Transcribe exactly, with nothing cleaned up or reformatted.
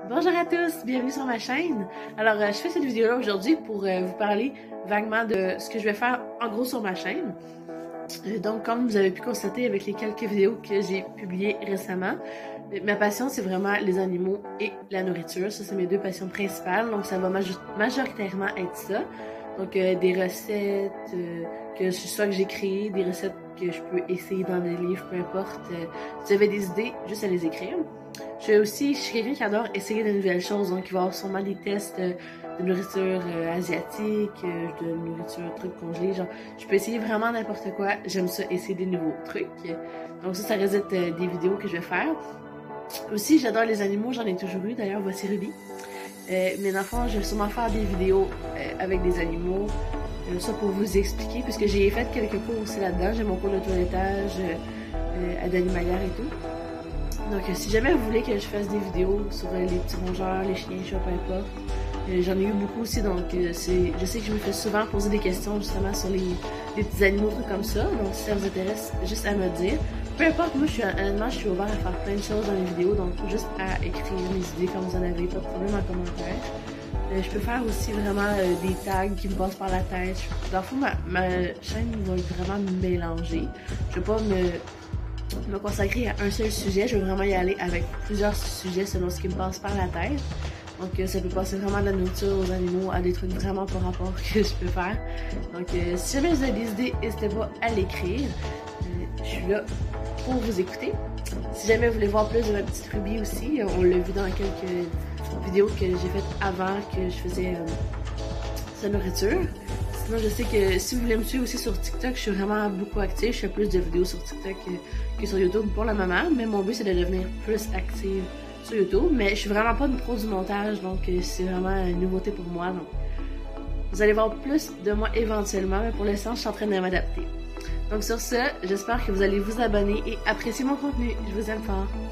Bonjour à tous, bienvenue sur ma chaîne. Alors, euh, je fais cette vidéo-là aujourd'hui pour euh, vous parler vaguement de ce que je vais faire en gros sur ma chaîne. Euh, donc, comme vous avez pu constater avec les quelques vidéos que j'ai publiées récemment, euh, ma passion, c'est vraiment les animaux et la nourriture. Ça, c'est mes deux passions principales. Donc, ça va major majoritairement être ça. Donc, euh, des recettes euh, que soit que j'ai créées, des recettes que je peux essayer dans des livres, peu importe. Euh, si vous avez des idées, juste à les écrire. Je suis aussi, je suis quelqu'un qui adore essayer de nouvelles choses, donc il va y avoir sûrement des tests de nourriture euh, asiatique, euh, de nourriture trucs congelés, genre je peux essayer vraiment n'importe quoi, j'aime ça essayer des nouveaux trucs. Donc ça, ça risque d'être euh, des vidéos que je vais faire. Aussi, j'adore les animaux, j'en ai toujours eu, d'ailleurs voici Ruby. Euh, mais dans le fond, je vais sûrement faire des vidéos euh, avec des animaux, euh, ça pour vous expliquer, puisque j'ai fait quelques cours aussi là-dedans, j'ai mon cours de toilettage, euh, à d'animalière et tout. Donc, euh, si jamais vous voulez que je fasse des vidéos sur euh, les petits rongeurs, les chiens, chats, peu importe, euh, j'en ai eu beaucoup aussi, donc euh, c'est, je sais que je me fais souvent poser des questions justement sur les, les petits animaux, trucs comme ça. Donc, si ça vous intéresse, juste à me dire. Peu importe, moi, je suis honnêtement, je suis ouvert à faire plein de choses dans les vidéos, donc juste à écrire mes idées comme vous en avez, pas de problème en commentaire. Euh, je peux faire aussi vraiment euh, des tags qui me passent par la tête. Dans le fond, ma, ma chaîne va être vraiment mélangée. Je vais pas me me consacrer à un seul sujet, je vais vraiment y aller avec plusieurs sujets selon ce qui me passe par la tête. Donc euh, ça peut passer vraiment de la nourriture aux animaux à des trucs vraiment par rapport que je peux faire. Donc euh, si jamais vous avez des idées, n'hésitez pas à l'écrire. Euh, je suis là pour vous écouter. Si jamais vous voulez voir plus de ma petite Ruby aussi, on l'a vu dans quelques vidéos que j'ai faites avant que je faisais euh, sa nourriture. Sinon, je sais que si vous voulez me suivre aussi sur TikTok, je suis vraiment beaucoup active. Je fais plus de vidéos sur TikTok que, que sur YouTube pour le moment. Mais mon but, c'est de devenir plus active sur YouTube. Mais je suis vraiment pas une pro du montage, donc c'est vraiment une nouveauté pour moi. Donc, vous allez voir plus de moi éventuellement, mais pour l'instant, je suis en train de m'adapter. Donc sur ce, j'espère que vous allez vous abonner et apprécier mon contenu. Je vous aime fort.